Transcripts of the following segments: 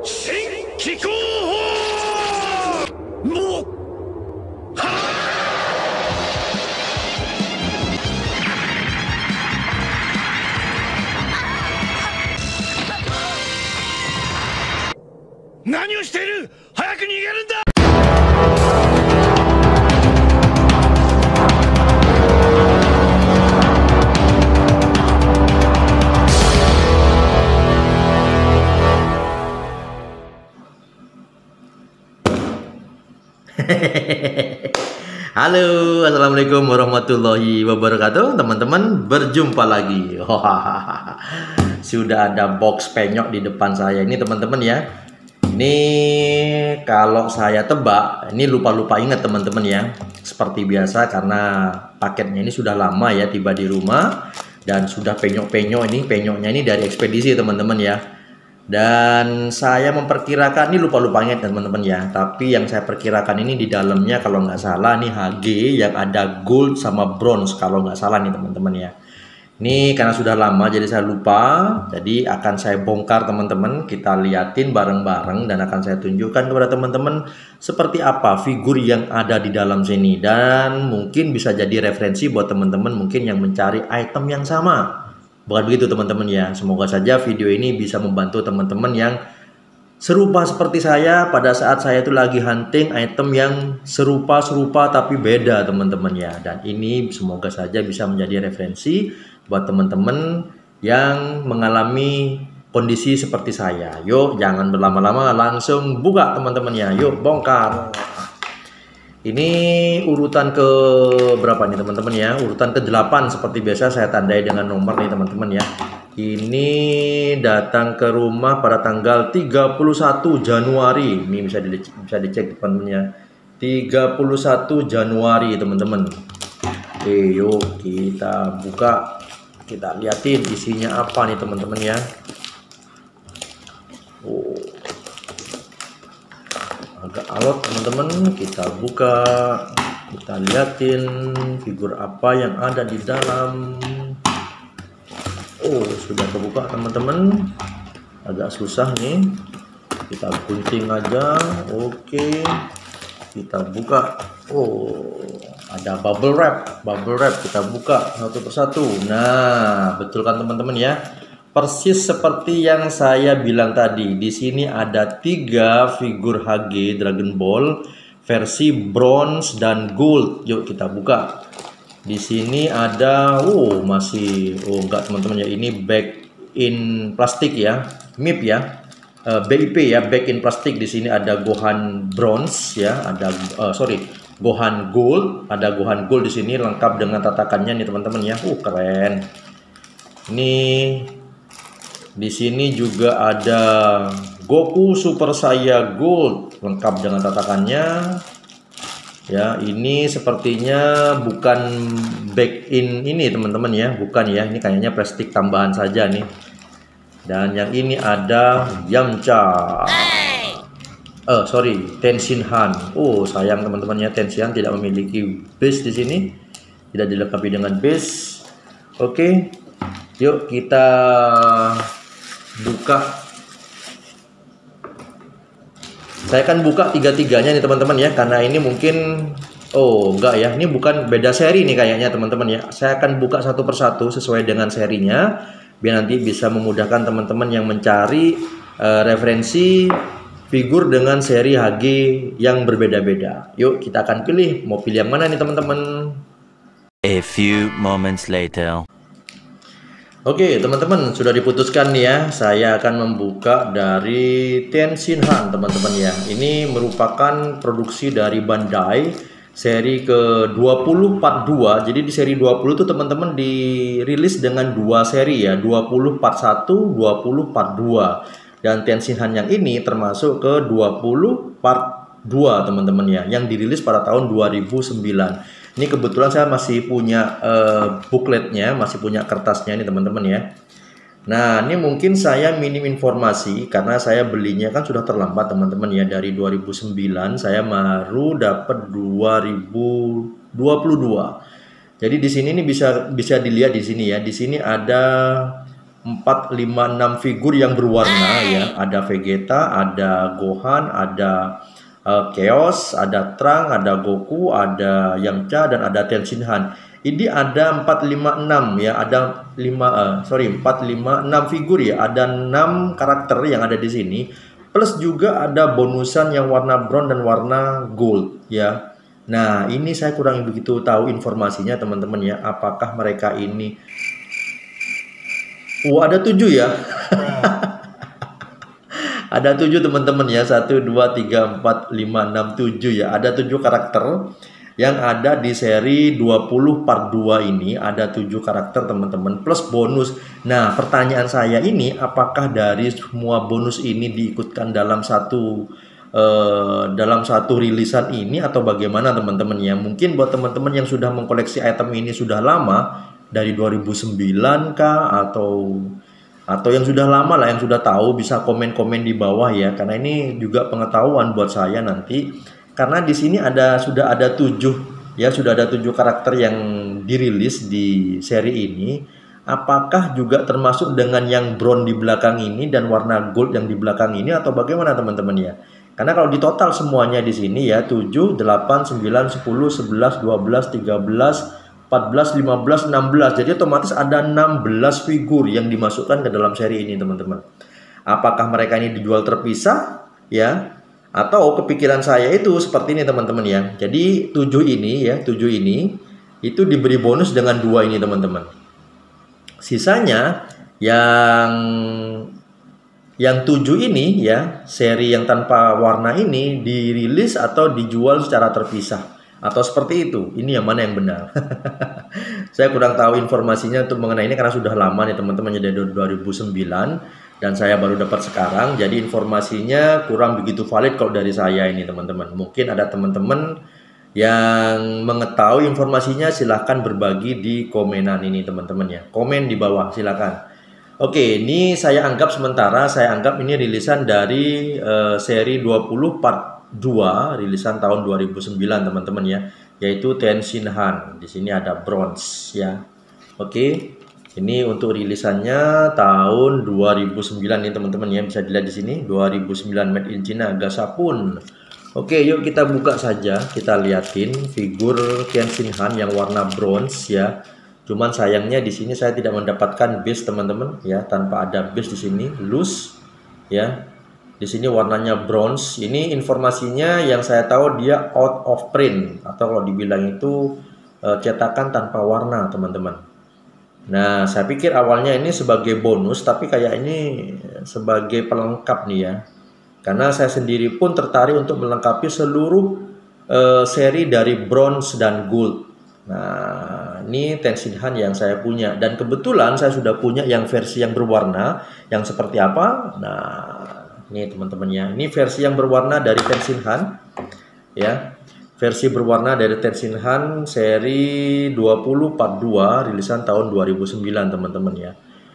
新機構法もう何をしている。早く逃げるんだ。 Halo, assalamualaikum warahmatullahi wabarakatuh. Teman-teman, berjumpa lagi. Sudah ada box penyok di depan saya ini, teman-teman ya. Ini kalau saya tebak, ini lupa-lupa ingat teman-teman ya. Seperti biasa karena paketnya ini sudah lama ya tiba di rumah dan sudah penyok-penyok ini, penyoknya ini dari ekspedisi teman-teman ya. Dan saya memperkirakan, ini lupa-lupa ingat teman-teman ya, tapi yang saya perkirakan ini di dalamnya kalau nggak salah nih HG yang ada gold sama bronze kalau nggak salah nih teman-teman ya. Ini karena sudah lama jadi saya lupa, jadi akan saya bongkar teman-teman, kita liatin bareng-bareng dan akan saya tunjukkan kepada teman-teman seperti apa figur yang ada di dalam sini. Dan mungkin bisa jadi referensi buat teman-teman mungkin yang mencari item yang sama. Bukan begitu teman-teman ya, semoga saja video ini bisa membantu teman-teman yang serupa seperti saya pada saat saya itu lagi hunting item yang serupa-serupa tapi beda teman-teman ya. Dan ini semoga saja bisa menjadi referensi buat teman-teman yang mengalami kondisi seperti saya. Yuk jangan berlama-lama, langsung buka teman-teman ya, yuk bongkar. Ini urutan ke berapa nih teman-teman ya? Urutan ke-8 seperti biasa saya tandai dengan nomor nih teman-teman ya. Ini datang ke rumah pada tanggal 31 Januari. Ini bisa dicek teman-teman ya. 31 Januari teman-teman. Oke, yuk kita buka. Kita liatin isinya apa nih teman-teman ya. Oh, agak alot teman-teman, kita buka, kita liatin figur apa yang ada di dalam. Oh, sudah kebuka teman-teman, agak susah nih, kita gunting aja. Oke, kita buka. Oh, ada bubble wrap kita buka satu persatu. Nah, betul kan teman-teman ya, persis seperti yang saya bilang tadi. Di sini ada 3 figur HG Dragon Ball versi bronze dan gold. Yuk kita buka. Di sini ada enggak teman-teman ya, ini back in plastik ya, MIP ya. BIP ya, back in plastik. Di sini ada Gohan bronze ya, ada Gohan gold, ada Gohan gold di sini lengkap dengan tatakannya nih teman-teman ya. Keren. Ini di sini juga ada Goku Super Saiyan Gold lengkap dengan tatakannya. Ya, ini sepertinya bukan back in ini teman-teman ya, bukan ya. Ini kayaknya plastik tambahan saja nih. Dan yang ini ada Yamcha. Tenshinhan. Sayang teman-teman ya, Tenshinhan tidak memiliki base di sini. Tidak dilengkapi dengan base. Oke. Yuk kita buka. Saya akan buka tiga-tiganya nih teman-teman ya, karena ini mungkin enggak ya, ini bukan beda seri nih kayaknya teman-teman ya. Saya akan buka satu persatu sesuai dengan serinya biar nanti bisa memudahkan teman-teman yang mencari referensi figur dengan seri HG yang berbeda-beda. Yuk kita akan pilih, mau pilih yang mana nih teman-teman. A few moments later. Oke teman-teman, sudah diputuskan nih ya. Saya akan membuka dari Tenshinhan teman-teman ya. Ini merupakan produksi dari Bandai, seri ke-2042. Jadi di seri 20 itu teman-teman dirilis dengan 2 seri ya, 2041, 2042. Dan Tenshinhan yang ini termasuk ke 20 part 2 teman-teman ya, yang dirilis pada tahun 2009. Ini kebetulan saya masih punya bookletnya, masih punya kertasnya ini teman-teman ya. Nah, ini mungkin saya minim informasi karena saya belinya kan sudah terlambat teman-teman ya, dari 2009 saya baru dapat 2022. Jadi di sini ini bisa dilihat di sini ya. Di sini ada 6 figur yang berwarna ya. Ada Vegeta, ada Gohan, ada Chaos, ada Trunks, ada Goku, ada Yamcha, dan ada Tenshinhan. Ini ada 456 ya, ada 456 figur ya, ada 6 karakter yang ada di sini. Plus juga ada bonusan yang warna bronze dan warna gold ya. Nah, ini saya kurang begitu tahu informasinya teman-teman ya. Apakah mereka ini ada 7 ya? Ada 7 teman-teman ya. 1, 2, 3, 4, 5, 6, 7 ya. Ada 7 karakter yang ada di seri 20 part 2 ini. Ada 7 karakter teman-teman plus bonus. Nah, pertanyaan saya ini, apakah dari semua bonus ini diikutkan dalam satu rilisan ini atau bagaimana teman-teman ya? Mungkin buat teman-teman yang sudah mengkoleksi item ini sudah lama, dari 2009 kah, atau yang sudah lama lah, yang sudah tahu, bisa komen-komen di bawah ya, karena ini juga pengetahuan buat saya nanti. Karena di sini sudah ada 7 ya, sudah ada 7 karakter yang dirilis di seri ini. Apakah juga termasuk dengan yang bronze di belakang ini dan warna gold yang di belakang ini atau bagaimana teman-teman ya? Karena kalau di total semuanya di sini ya 7, 8, 9, 10, 11, 12, 13, 14, 15, 16. Jadi otomatis ada 16 figur yang dimasukkan ke dalam seri ini teman-teman. Apakah mereka ini dijual terpisah ya? Atau kepikiran saya itu seperti ini teman-teman ya. Jadi 7 ini itu diberi bonus dengan 2 ini teman-teman. Sisanya yang 7 ini ya, seri yang tanpa warna ini dirilis atau dijual secara terpisah atau seperti itu. Ini yang mana yang benar? Saya kurang tahu informasinya untuk mengenai ini karena sudah lama nih teman-teman, dari 2009 dan saya baru dapat sekarang. Jadi informasinya kurang begitu valid kalau dari saya ini teman-teman. Mungkin ada teman-teman yang mengetahui informasinya, silahkan berbagi di komenan ini teman-teman ya. Komen di bawah silahkan. Oke, ini saya anggap ini rilisan dari seri 20 part 2, rilisan tahun 2009 teman-teman ya, yaitu Tenshinhan. Di sini ada bronze ya. Oke. Ini untuk rilisannya tahun 2009 nih teman-teman ya, bisa dilihat di sini 2009 made in China, Gashapon. Oke, yuk kita buka saja, kita liatin figur Tenshinhan yang warna bronze ya. Cuman sayangnya di sini saya tidak mendapatkan base teman-teman ya, tanpa ada base di sini, loose ya. Di sini warnanya bronze. Ini informasinya yang saya tahu dia out of print atau kalau dibilang itu cetakan tanpa warna teman-teman. Nah, saya pikir awalnya ini sebagai bonus, tapi kayak ini sebagai pelengkap nih ya. Karena saya sendiri pun tertarik untuk melengkapi seluruh seri dari bronze dan gold. Nah, ini Tenshinhan yang saya punya, dan kebetulan saya sudah punya yang versi yang berwarna yang seperti apa. Nah, ini teman-teman ya, ini versi yang berwarna dari Tenshinhan ya. Versi berwarna dari Tenshinhan seri 20 part 2 rilisan tahun 2009 teman-teman ya.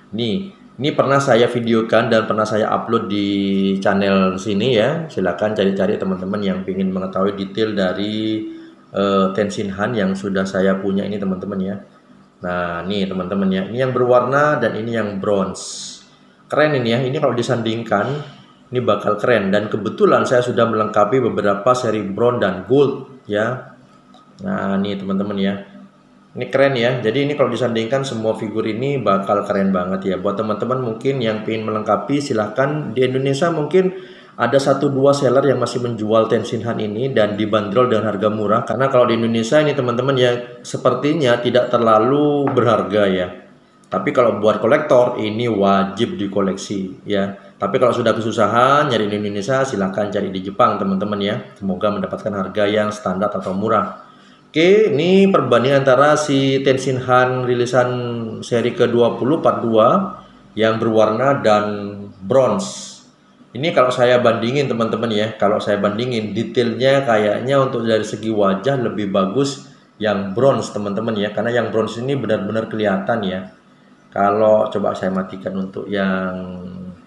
Ini pernah saya videokan dan pernah saya upload di channel sini ya. Silahkan cari-cari teman-teman yang ingin mengetahui detail dari Tenshinhan yang sudah saya punya ini teman-teman ya. Nah, ini teman-teman ya, ini yang berwarna dan ini yang bronze. Keren ini ya, ini kalau disandingkan ini bakal keren, dan kebetulan saya sudah melengkapi beberapa seri bronze dan gold ya. Nah, ini teman-teman ya. Ini keren ya. Jadi ini kalau disandingkan semua figur ini bakal keren banget ya. Buat teman-teman mungkin yang ingin melengkapi, silahkan. Di Indonesia mungkin ada 1-2 seller yang masih menjual Tenshinhan ini dan dibanderol dengan harga murah. Karena kalau di Indonesia ini teman-teman ya, sepertinya tidak terlalu berharga ya. Tapi kalau buat kolektor ini wajib dikoleksi ya. Tapi kalau sudah kesusahan nyari di Indonesia, silahkan cari di Jepang teman-teman ya. Semoga mendapatkan harga yang standar atau murah. Oke, ini perbandingan antara si Tenshinhan rilisan seri ke-20 part 2 yang berwarna dan bronze. Ini kalau saya bandingin teman-teman ya, kalau saya bandingin detailnya kayaknya untuk dari segi wajah lebih bagus yang bronze teman-teman ya. Karena yang bronze ini benar-benar kelihatan ya. Kalau coba saya matikan untuk yang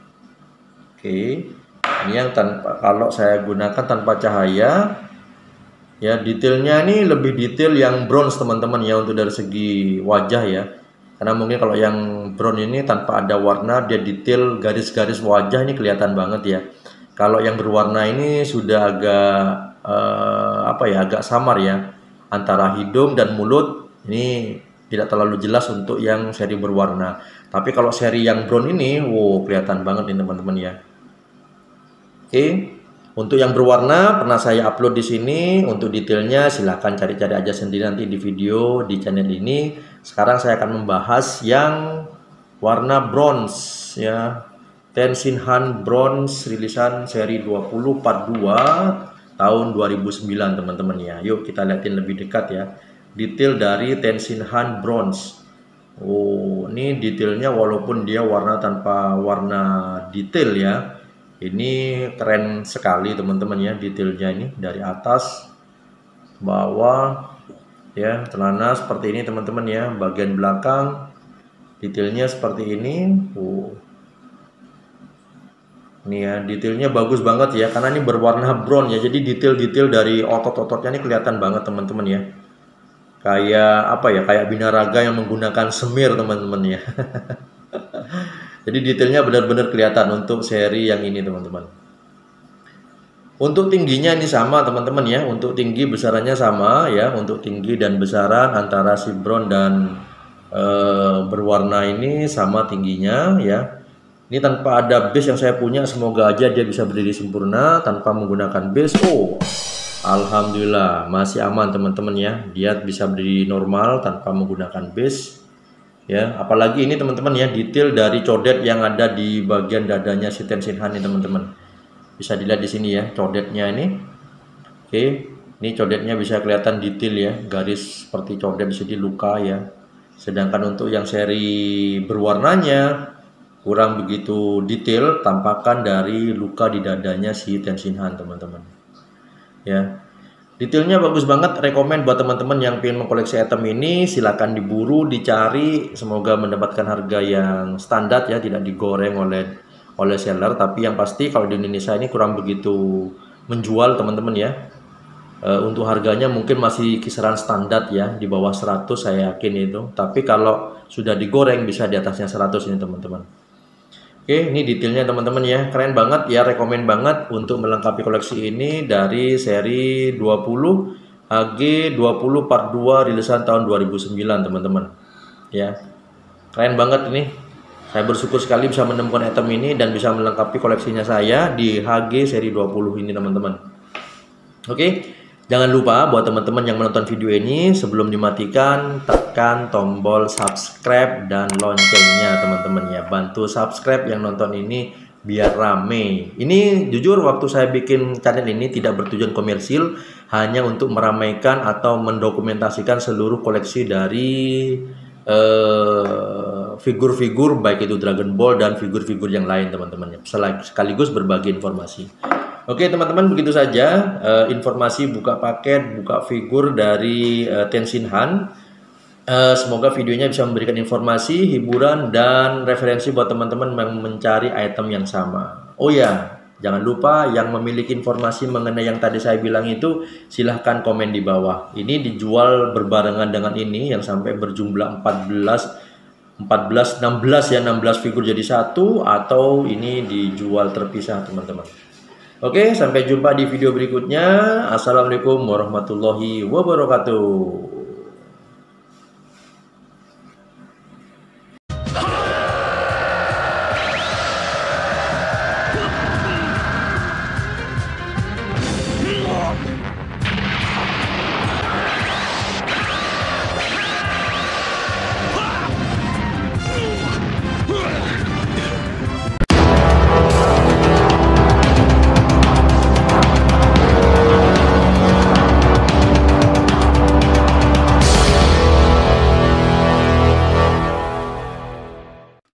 ini yang kalau saya gunakan tanpa cahaya ya, detailnya ini lebih detail yang bronze teman-teman ya, untuk dari segi wajah ya. Karena mungkin kalau yang brown ini tanpa ada warna, dia detail garis-garis wajah ini kelihatan banget ya. Kalau yang berwarna ini sudah agak apa ya, agak samar ya, antara hidung dan mulut ini tidak terlalu jelas untuk yang seri berwarna. Tapi kalau seri yang brown ini, wow, kelihatan banget nih teman-teman ya. Oke, untuk yang berwarna pernah saya upload di sini. Untuk detailnya silahkan cari-cari aja sendiri nanti di video di channel ini. Sekarang saya akan membahas yang warna bronze ya, Tenshinhan Bronze rilisan seri 2042 tahun 2009 teman-teman ya. Yuk kita lihatin lebih dekat ya, detail dari Tenshinhan Bronze. Oh, ini detailnya walaupun dia warna tanpa warna detail ya, ini keren sekali teman-teman ya, detailnya ini dari atas bawah ya, celana seperti ini teman-teman ya, bagian belakang detailnya seperti ini. Ini ya, detailnya bagus banget ya, karena ini berwarna brown ya, jadi detail-detail dari otot-ototnya ini kelihatan banget teman-teman ya, kayak apa ya, kayak binaraga yang menggunakan semir teman-teman ya. Jadi detailnya benar-benar kelihatan untuk seri yang ini teman-teman. Untuk tingginya ini sama teman-teman ya, untuk tinggi besarannya sama ya, untuk tinggi dan besaran antara si brown dan berwarna ini sama tingginya ya. Ini tanpa ada base yang saya punya, semoga aja dia bisa berdiri sempurna tanpa menggunakan base. Oh, alhamdulillah masih aman teman-teman ya, dia bisa berdiri normal tanpa menggunakan base ya. Apalagi ini teman-teman ya, detail dari codet yang ada di bagian dadanya si Tenshinhan ini teman-teman. Bisa dilihat di sini ya, codetnya ini. Oke, ini codetnya bisa kelihatan detail ya, garis seperti codet di sini, luka ya. Sedangkan untuk yang seri berwarnanya kurang begitu detail, tampakan dari luka di dadanya si Tenshinhan teman-teman. Ya, detailnya bagus banget. Rekomen buat teman-teman yang ingin mengkoleksi item ini, silahkan diburu, dicari. Semoga mendapatkan harga yang standar ya, tidak digoreng oleh seller. Tapi yang pasti kalau di Indonesia ini kurang begitu menjual teman-teman ya. Untuk harganya mungkin masih kisaran standar ya, di bawah 100 saya yakin itu. Tapi kalau sudah digoreng bisa di atasnya 100 ini teman-teman. Oke, ini detailnya teman-teman ya, keren banget ya, rekomen banget untuk melengkapi koleksi ini dari seri 20 HG 20 Part 2 rilisan tahun 2009 teman-teman ya. Keren banget ini. Saya bersyukur sekali bisa menemukan item ini dan bisa melengkapi koleksinya saya di HG seri 20 ini teman-teman. Oke, jangan lupa buat teman-teman yang menonton video ini, sebelum dimatikan tekan tombol subscribe dan loncengnya teman-teman ya. Bantu subscribe yang nonton ini biar rame. Ini jujur waktu saya bikin channel ini tidak bertujuan komersil, hanya untuk meramaikan atau mendokumentasikan seluruh koleksi dari figur-figur baik itu Dragon Ball dan figur-figur yang lain teman-teman, sekaligus berbagi informasi. Oke teman-teman, begitu saja informasi buka paket, buka figur dari Tenshinhan. Semoga videonya bisa memberikan informasi, hiburan, dan referensi buat teman-teman yang mencari item yang sama. Oh ya, jangan lupa yang memiliki informasi mengenai yang tadi saya bilang itu, silahkan komen di bawah. Ini dijual berbarengan dengan ini yang sampai berjumlah 16 ya, 16 figur jadi satu, atau ini dijual terpisah teman-teman. Oke, sampai jumpa di video berikutnya. Assalamualaikum warahmatullahi wabarakatuh.